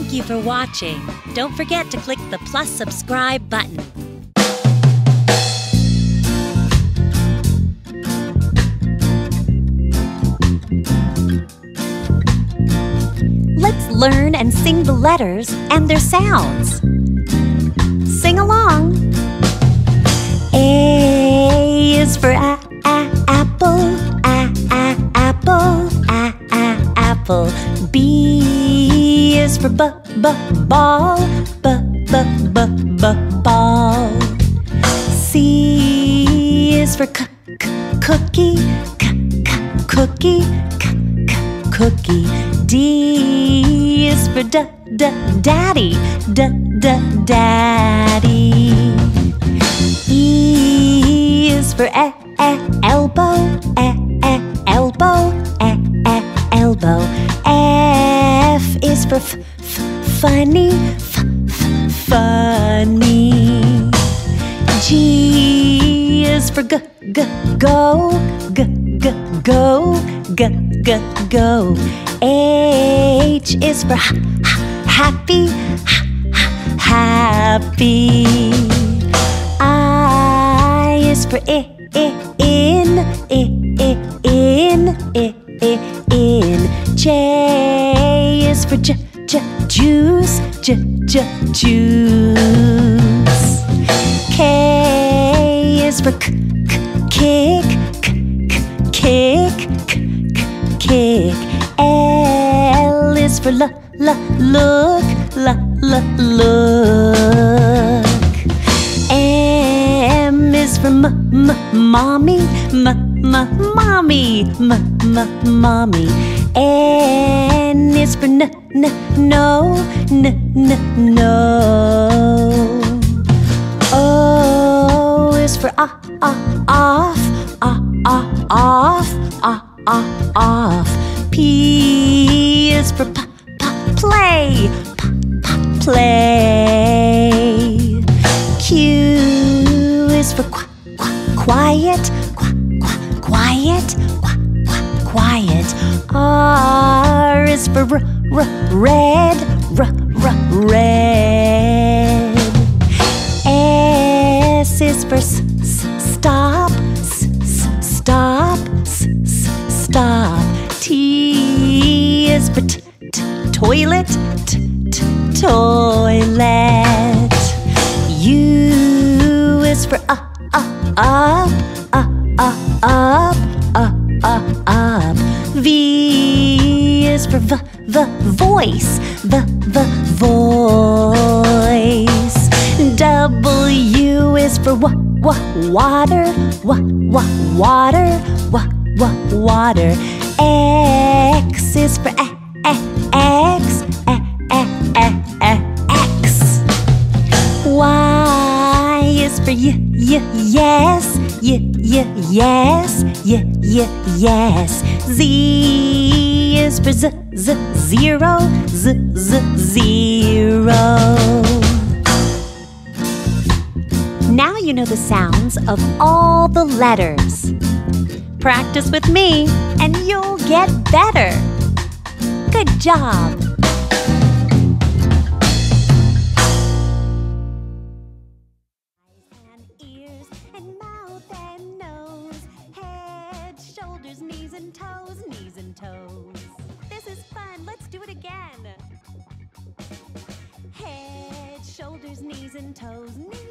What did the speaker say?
Thank you for watching. Don't forget to click the plus subscribe button. Let's learn and sing the letters and their sounds. Sing along. A is for apple, apple, apple. B is for ball, ball. C is for cookie, cookie, cookie. D is for daddy, daddy. E is for elbow, elbow, elbow. F is for funny, funny. G is for go, go. H is for happy, happy. I is for in. J is for juice, juice. K is for kick. L is for look. M is for mommy, mommy. N is for no. O is for off. P is for play. Q is for quiet. R is for red. S is for stop. T is for toilet. U is for up. V is for voice. W is for water. X is for X. Y is for yes. Z is for zero. Now you know the sounds of all the letters. Practice with me and you'll get better. Good job! Ears and mouth and nose, head, shoulders, knees and toes. This is fun. Let's do it again. Head, shoulders, knees and toes.